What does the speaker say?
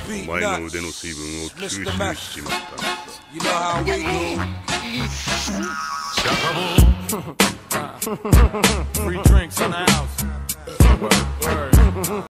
お前の腕の水分を吸収しちまった。 You know how we do. Acabo. Free drinks in the house. Word, word.